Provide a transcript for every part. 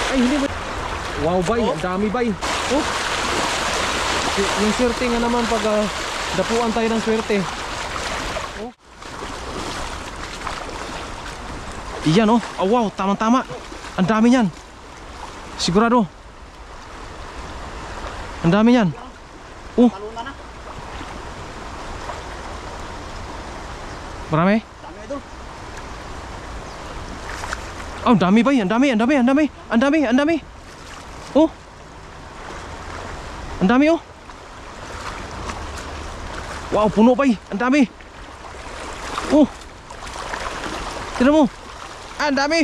Ay, hindi mo. Wow, bay. Ang dami, bay. Oh. Yung swerte nga naman pag dapuan tayo ng swerte. Oh. Iyan, oh. Oh, wow, tamang-tama. Ang dami yan. Sigurado. Ang dami yan. Oh. Marami? Dami idol. Oh, ang dami, bay. Ang dami, ang dami, ang dami. Ang dami, ang dami. Oh. Ang dami, oh. Wow, puno, bay. Ang dami. Oh. Tignan mo. Ang dami.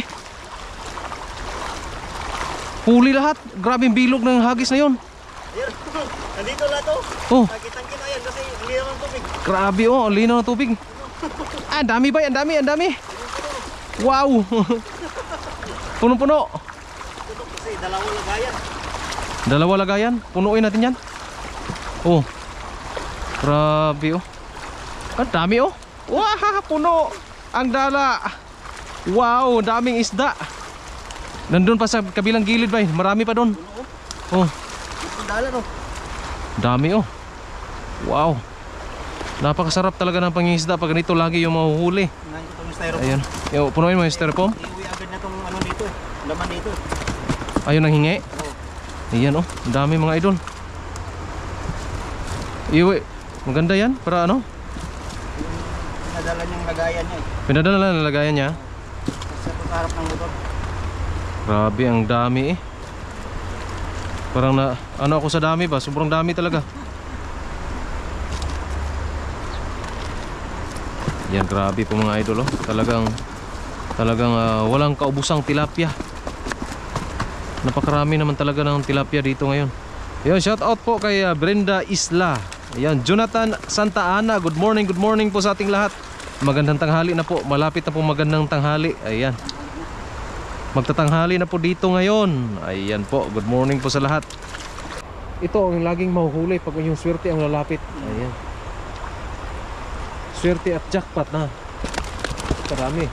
Huli lahat. Grabe yung bilog ng hagis na yun. Ayun. Nandito lahat oh. Oh. Kitang-kita yan kasi linaw ng tubig. Grabe, oh. Ang linaw ng tubig. Ang dami, bay. Ang dami, ang dami. Wow. Punong-puno. Tutok kasi dalawang lagayan. Dalawa lagayan. Punuin natin yan. Oh. Grabe, oh. Ang dami, oh. Wah, puno. Ang dala. Wow, daming isda. Nandun pa sa kabilang gilid, bay. Marami pa doon. Oh. Ang dala no. Dami, oh. Wow. Napakasarap talaga ng pangingisda pag ganito lagi yung mahuhuli. Ngayon itong styrofoam. Ayun. Yo, punuin mo yung styrofoam. Iuwi agad na itong ano dito. Laman dito. Ayun ang hingi. Oh. Ayan, oh. Ang dami mga idol. Iwi. Maganda yan para ano? Pinadala niyang lagayan niya eh. Pinadala na lagayan niya. Kasi ito sa harap ng motor. Grabe, ang dami eh. Parang na ano ako sa dami ba? Sobrang dami talaga. Yan, grabe po mga idol, oh. Talagang walang kaubusang tilapia. Napakarami naman talaga ng tilapia dito ngayon. Yan, shout out po kay Brenda Isla. Yan, Jonathan Santa Ana. Good morning po sa ating lahat. Magandang tanghali na po. Malapit na po magandang tanghali. Ayan. Magtatanghali na po dito ngayon. Ayan po, good morning po sa lahat. Ito ang laging mahuhuli pag yung swerte ang lalapit. Ayan. Swerte at jackpot na. Karami.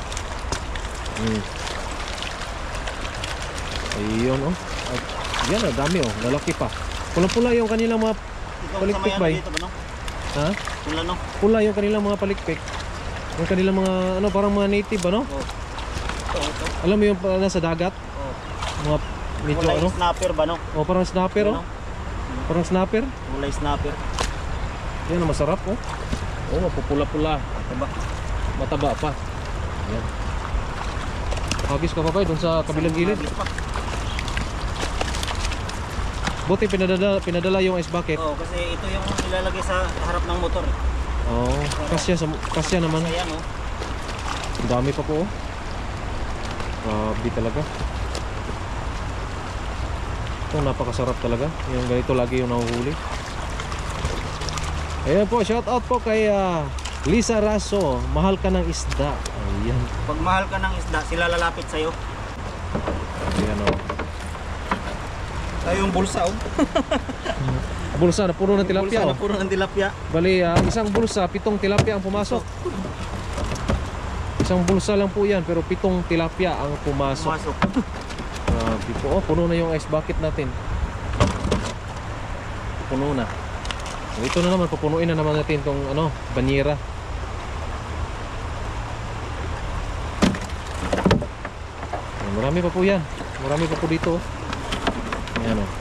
Ayun, oh. At yan, dami, oh. Lalaki pa. Pula-pula yung kanilang mga palikpik ba? Dito, no? Ha? Pula no? Pula yung kanilang mga palikpik. Yung kanilang mga ano, parang mga native, ano? Oh. Ito. Alam mo yung nasa dagat? Oh. Mga medyo Mulay ano? snapper ba no? Oh, parang snapper, oh. Ano? Parang snapper. Mulay snapper. Yan, masarap, oh. Oh, mapupula-pula. Mataba pa. Yan. Hagis ka pa ba doon sa kabilang gilid? Buti pinadala yung ice bucket. Oo, kasi ito yung ilalagay sa harap ng motor. Oh, kasya naman. Ayan, oh. Ang dami pa po, oh. Grabe talaga. Ito, napakasarap talaga. Yung ganito lagi yung nahuhuli. Ayan po, shout out po kay Lisa Raso. Mahal ka ng isda. Ayan. Pag mahal ka ng isda, sila lalapit sa'yo. Ayan, oh. Tayo yung bulsa, oh. Bulsa na puro ng tilapia, Bulsa oh. na puro ng tilapia. Bali, isang bulsa, 7 tilapia ang pumasok. Isang bulsa lang po yan, pero 7 tilapia ang pumasok. Grabe po, oh, puno na yung ice bucket natin. Puno na. So, ito na naman, pupunuin na naman natin itong ano, banyera. Marami pa po yan. Marami pa po dito, oh. Ayan, oh.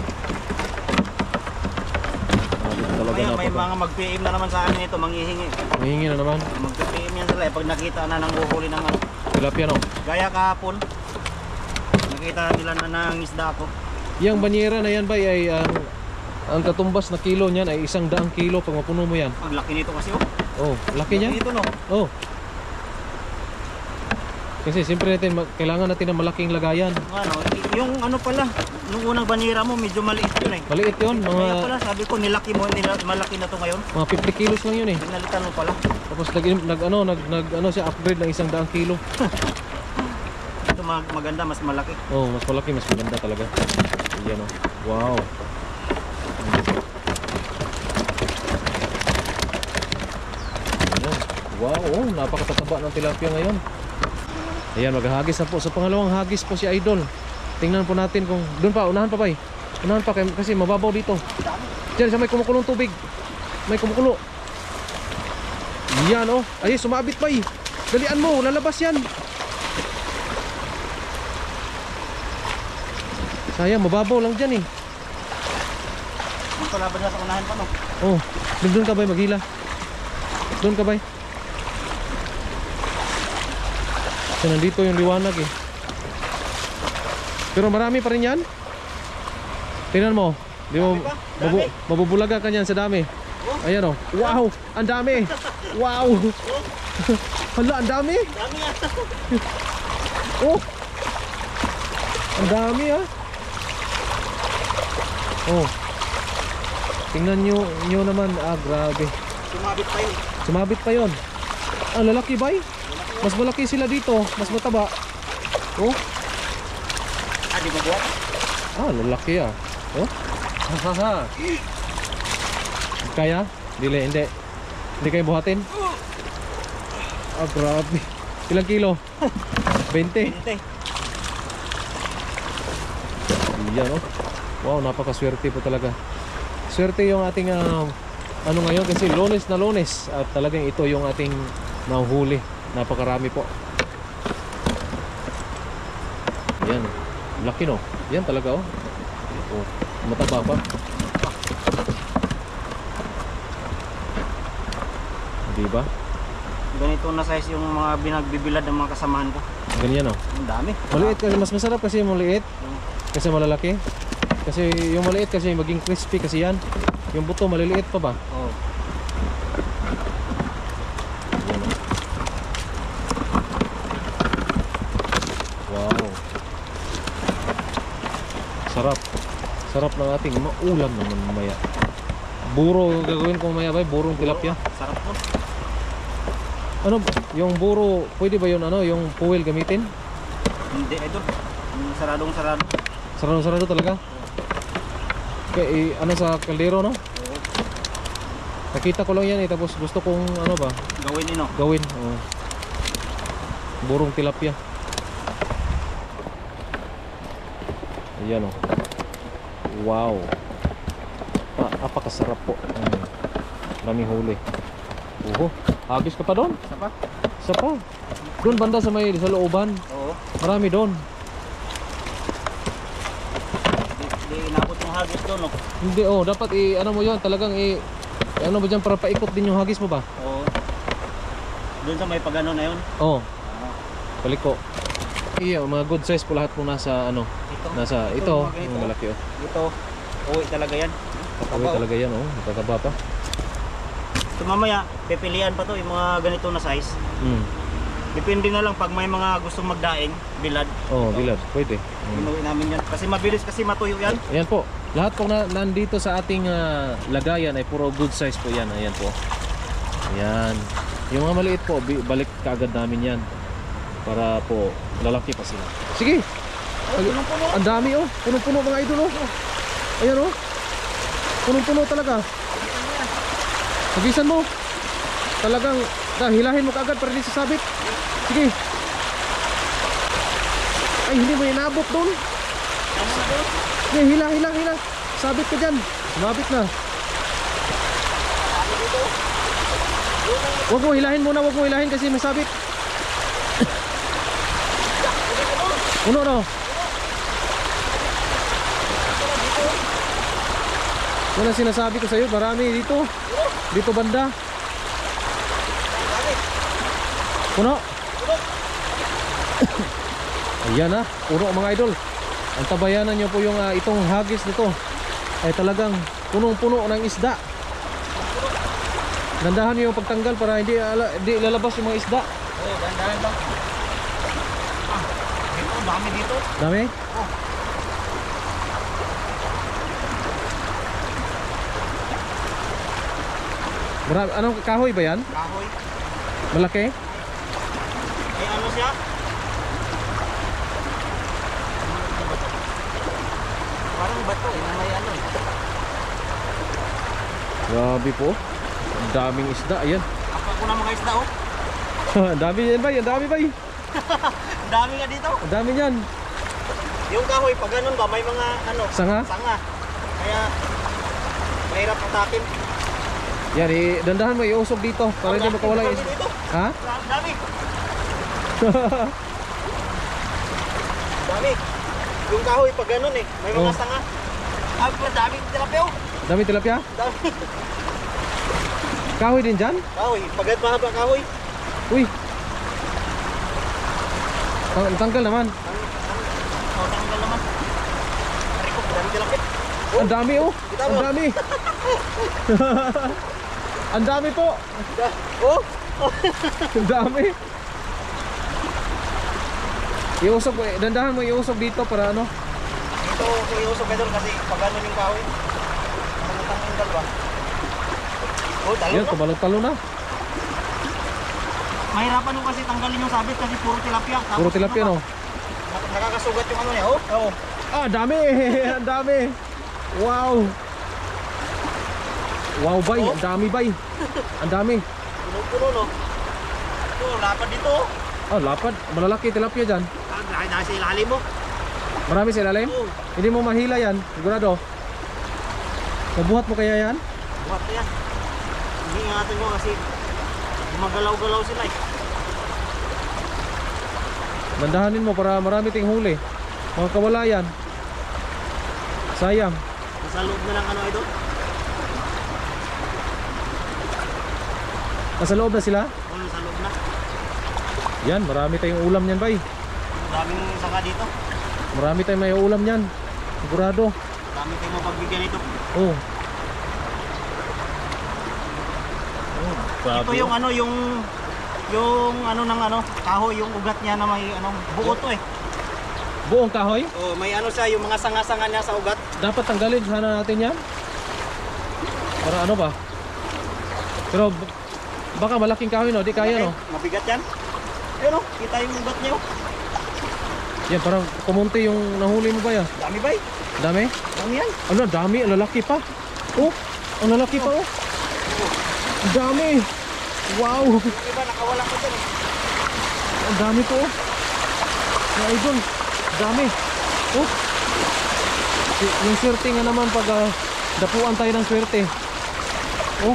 Ngayon, may mga mag-PM na naman sa akin ito, manghihingi. Hihingi na naman. Mag-PM yan sila pag nakita na ng uhuli ng ano. Tilapia, no? Gaya kahapon, nakita nila na ng isda ko. Yung banyera na yan ba ay ang katumbas na kilo niyan ay 100 kilo pag mapuno mo yan. Ang laki nito kasi, oh. Oh, laki niya. Laki nito, no? Oh. Kasi siyempre kailangan natin ng malaking lagayan. Ano, yung ano pala, nung unang banira mo, medyo maliit yun eh. Maliit yun, Kaya mga pala, sabi ko, nilaki mo, malaki na to ngayon. mga 50 kilos lang yun eh. Pinalitan mo pala. Tapos nag siya upgrade ng 100 kilo. Ito maganda, mas malaki. Oh, mas malaki, mas maganda talaga. Ayan, oh. Wow. Ayan. Wow, oh, napakatataba ng tilapia ngayon. Ayan, maghahagis na po. Sa pangalawang hagis po si Idol. Tingnan po natin kung doon pa, unahan pa bay. Unahan pa kasi mababaw dito. Diyan sa may kumukulong tubig. May kumukulo. Yan oh. Ay, sumabit bay. Dalian mo, lalabas yan. Sayang, mababaw lang dyan eh. Yung palaban na sa unahan pa no. Oh, doon ka bay, maghila. Doon ka bay. So nandito yung liwanag eh. Pero marami pa rin yan. Tingnan mo. Di mo mabubulaga ka niyan sa dami. Ayan oh. Wow, ang dami. Wow. Hala, ang dami. Dami yan. Oh. Ang dami ah. Oh. Tingnan nyo naman. Ah, grabe. Sumabit pa yun. Sumabit pa yon. Ah, lalaki bay? Mas malaki sila dito. Mas mataba. Oh. Ah, di ba buhat? Ah, lalaki ah. Oh. Hahaha. Kaya? Hindi. Hindi kayo buhatin? Ah, grabe. Ilang kilo? 20. Hintay. Yan oh. Wow, napakaswerte po talaga. Swerte yung ating ano ngayon kasi Lunes na Lunes at talagang ito yung ating nahuhuli. Napakarami po. Yan. Laki no. Yan talaga oh. Oh, mataba pa. Diba? Ganito na size yung mga binagbibilad ng mga kasamahan ko. Ganyan oh. Ang dami. Maliit kasi mas masarap kasi yung maliit. Kasi malalaki. Kasi yung maliit kasi maging crispy kasi yan. Yung buto maliliit pa ba? Oh. Yan oh. Wow. Sarap. Sarap ng ating maulam naman mamaya. Buro gagawin ko mamaya ba? Burong tilapia. Sarap po. Ano? Yung buro, pwede ba yun ano? Yung fuel gamitin? Hindi, ito. Saradong sarado. Sarado talaga? Okay, ano sa kaldero no? Oo. Nakita ko lang yan eh. Tapos gusto kong ano ba? Gawin ino. Gawin. Oh. Burong tilapia. Ayan oh. Wow. Napakasarap po. Daming huli. Oho. Hagis ka pa doon? Sapa? Isa pa. Doon banda sa may sa looban. Oo. Marami doon. Di inabot yung hagis doon, no? Hindi oh, dapat ano mo 'yon, talagang ano ba diyan para paikot din yung hagis mo ba? Oo. Doon sa may pagano na yun. Oo. Balik ko. Iya, mga good size po lahat po nasa ano, Ito. nasa Ito, ito, mga ganito. yung malaki oh. Ito. Uwi talaga yan. Kaway talaga yan oh, matataba pa. So mamaya, pipilian pa to yung mga ganito na size. Depende na lang pag may mga gustong magdaing, bilad. Oh, bilad, pwede. Inuwi namin yan. Kasi mabilis kasi matuyo yan. Ayan po. Lahat po nandito sa ating lagayan ay puro good size po yan. Ayan po. Ayan. Yung mga maliit po, balik kaagad namin yan. Para po, lalaki pa sila. Sige! Ang dami oh. Punong-puno mga idol oh. Ayan oh. Punong-puno talaga. Hagisan mo. Talagang, hilahin mo kaagad para hindi sasabit. Sige. Ay, hindi mo inabot doon. Sige, hila. Sabit ka dyan. Sumabit na. Huwag mo hilahin muna, huwag mo hilahin kasi masabit. Uno no. Yan ang sinasabi ko sa'yo, marami dito. Dito banda. Puno. Ayan ha, puno mga idol. Ang tabayanan nyo po yung itong hagis nito ay talagang punong-puno ng isda. Gandahan nyo yung pagtanggal para hindi lalabas yung mga isda. Oo, gandahan lang. Dito, dami dito. Dami? Marami, anong kahoy ba yan? Kahoy. Malaki? Ay ano siya? Parang bato eh, may ano eh. Grabe po. Ang daming isda, ayan. Apa ko na mga isda oh. Ang dami yan ba? Ang dami ba? Ang dami nga dito. Ang dami yan. Yung kahoy, pag ganun ba, may mga ano, Sanga? Kaya, mahirap atakin. Yan, dandahan mo, iusog dito para hindi makawala yung... Dito. Ha? Dami. Dami. Yung kahoy, pag ganun eh, may mga sanga. Daming tilapia oh. Dami tilapia? Dami. Kahoy din dyan? Kahoy, pagkat mahaba kahoy. Uy! Tanggal naman. Tanggal naman. Riko, dami tilapia. Ang dami oh! Kita Ang mo. dami! Ang dami po! Oh! Ang dami! Iusog mo, dandahan mo iusog dito para ano? Ito, iusog ka doon kasi pag ganun yung kahoy. Parang tanggal ba? Oh, talo Yan, na. tumalog-talo na. Mahirapan mo kasi tanggalin yung sabit kasi puro tilapia. Tapos Puro tilapia ano no? pa, nakakasugat yung ano niya, oh. Oo. Ah, dami! Ang dami! Wow! Wow bay, ang dami bay. Ang dami. Puno-puno no. Ito, lapad dito oh. Ah, lapad. Malalaki tilapia dyan. Dahil sa ilalim mo. Marami sa ilalim? Oo. Hindi mo mahila yan, sigurado. Mabuhat mo kaya yan? Buhat na yan. Hindi ingatan mo kasi gumagalaw-galaw sila eh. Dandahanin mo para marami ting huli. Mga kawalayan. Sayang. Nasa loob na lang ano ito. Nasa loob na sila? Oh, nasa loob na. Yan, marami tayong ulam niyan bay. Daming sanga dito. Marami tayong may ulam niyan. Sigurado. Dami tayong mapagbigyan ito. Oh. Ito yung ano, yung ano ng ano, kahoy, yung ugat niya na may ano, buo to eh. Buong kahoy? Oh, may ano siya, yung mga sanga-sanga niya sa ugat. Dapat tanggalin sana natin yan. Para ano ba? Pero baka malaking kahoy no, di kaya no. Mabigat yan. Ayun oh, kita yung ugat niya oh. Yan parang kumunti yung nahuli mo ba yan? Dami ba eh? Dami? Dami yan. Ano, dami, ang lalaki pa. Oh, ang lalaki pa oh. Ang dami. Wow. Yung iba nakawala ko dyan eh. Ang dami po oh. Mga idol, dami. Oh. Yung swerte nga naman pag dapuan tayo ng swerte. Oh.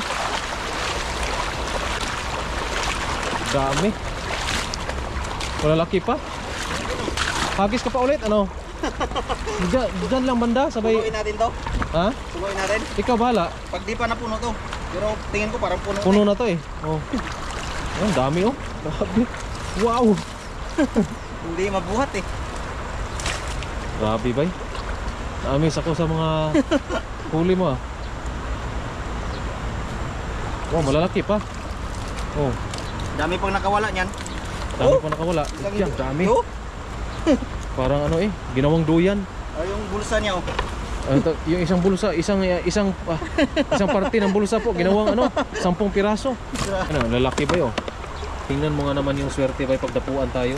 Dami. Malalaki pa. Hagis ka pa ulit, ano? Diyan lang banda, sabay. Subuin natin to. Ha? Subuin natin. Ikaw bahala. Pag di pa napuno to. Pero tingin ko parang puno. Puno na to eh. Oh. Ang dami oh. Grabe. Wow. Hindi mabuhat eh. Grabe bay. Naamis ako sa mga huli mo ah. Wow, malalaki pa. Oh, Dami pang nakawala niyan. dami pa nakawala. Yan, dami. Oh. Parang ano eh, ginawang duyan. Yung bulsa niya oh. Yung isang bulsa, isang parte ng bulsa po, ginawang ano, 10 piraso. Ano, lalaki ba 'yo? Tingnan mo nga naman yung swerte ba pagdapuan tayo.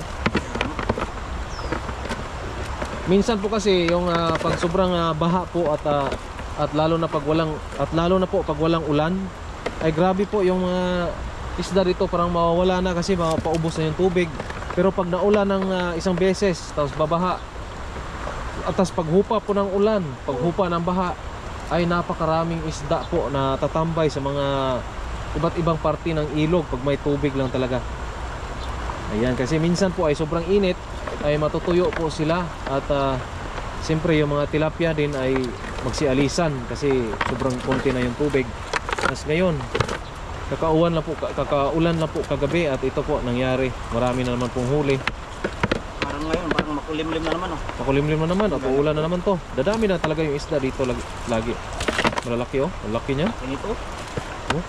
Minsan po kasi yung pag sobrang baha po at lalo na pag walang ulan, ay grabe po yung isda dito parang mawawala na kasi mapaubos na yung tubig. Pero pag naulan ng isang beses tapos babaha at tapos paghupa po ng ulan, paghupa ng baha, ay napakaraming isda po na tatambay sa mga iba't ibang parte ng ilog pag may tubig lang talaga. Ayan, kasi minsan po ay sobrang init ay matutuyo po sila at siyempre yung mga tilapia din ay magsialisan kasi sobrang konti na yung tubig. Tapos ngayon kakaulan na po kagabi at ito po nangyari. Marami na naman pong huli. Parang ngayon, parang makulimlim na naman oh. Makulimlim na naman at uulan na naman to. Dadami na talaga yung isda dito lagi. Malalaki oh, malaki niya. Ganito. Oh.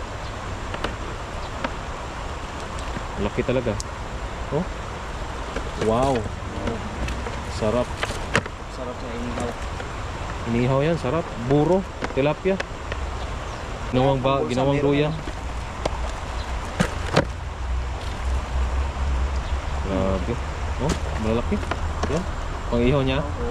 Malaki talaga. Oh. Wow. Sarap. Sarap sa inihaw. Inihaw yan, sarap. Buro, tilapia. Ginawang duyan. Grabe. Oh, malalaki. Yan. Pang ihaw niya. Oo.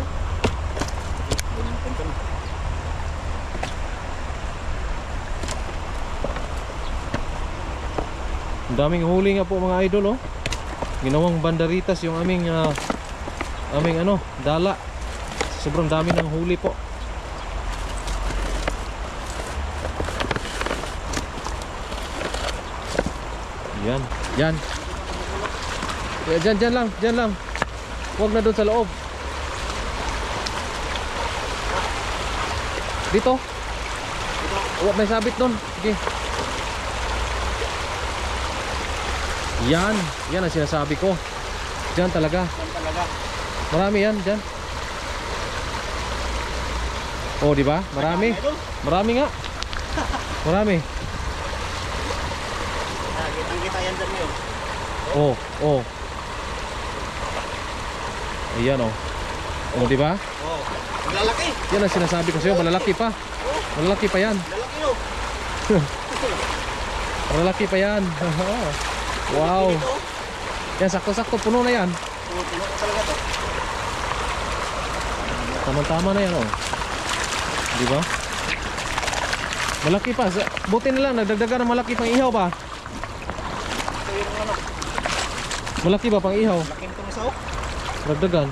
Ang daming huli nga po mga idol oh. Ginawang banderitas yung aming aming ano, dala. Sobrang dami ng huli po. Yan, yan. Dyan lang. Huwag na doon sa loob. Dito. Huwag may sabit doon. Sige. Yan ang sinasabi ko. Diyan talaga. Marami yan, diyan. Oh, di ba? Marami. Marami nga. Marami. Kita yan dyan yun. Oh. Ayan oh. Oh, di ba? Oh, malalaki. Yan ang sinasabi ko sa'yo, malalaki pa. Malalaki pa yan. Malalaki yun. Malalaki pa yan. Wow. Yan, sakto-sakto, puno na yan. Puno ka talaga to. Tama-tama na yan oh. Di ba? Malaki pa. Buti na lang, nagdagdagan ng malaki pang ihaw pa. Ito yung ano. Malaki ba pang ihaw? Laking itong isaw. Dagdagan.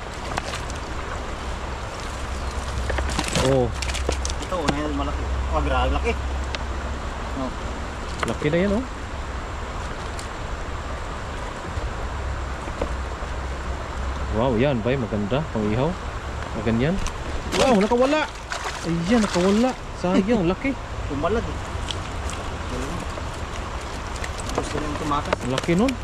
Oh, Ito, una yan malaki. Oh, grabe laki. No. laki na yan oh. Wow, yan bay, maganda pang ihaw. Maganyan. Wow, nakawala. Ayan, nakawala. Sayang, laki. Tumalad eh. Gusto niyang tumakas. Ang laki nun.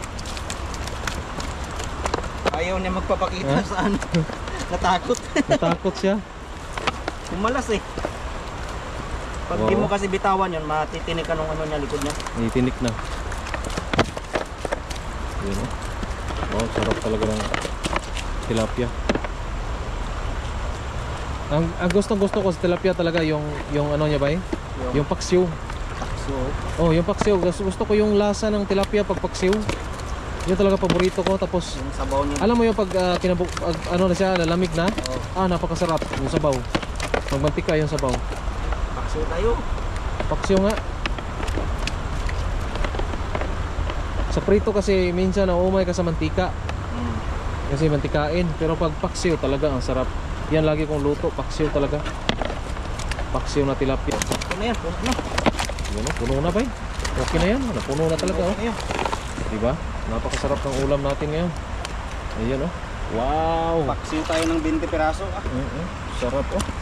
Ayaw niya magpapakita Ha? sa ano. Natakot. Natakot siya. Tumalas eh. Pag di Wow. mo kasi bitawan yun, matitinik ka nung ano niya, likod niya. Itinik na. Yun oh. Wow, sarap talaga ng tilapia. Ang gustong-gusto ko sa tilapia talaga yung ano niya ba eh? Yung paksiw. takso. Oh, yung paksiw. Gusto ko yung lasa ng tilapia pag paksiw. Yun talaga paborito ko. Tapos Yung sabaw niya. alam mo yung pag ano na siya, lalamig na? Oh, Napakasarap yung sabaw. Magmantika yung sabaw. takso tayo. Paksiw nga. Sa prito kasi minsan naumay ka sa mantika. Kasi mantikain. Pero pag paksiw talaga ang sarap. Yan lagi kong luto. Paksiw talaga. Paksiw na tilapia. Ito na yan, puno na. Yun o, puno na ba eh? Okay na yan. Napuno na talaga oh. Ayun. Diba? Napakasarap ng ulam natin ngayon. Ayan oh. Wow. Paksiw tayo ng 20 piraso. Sarap oh.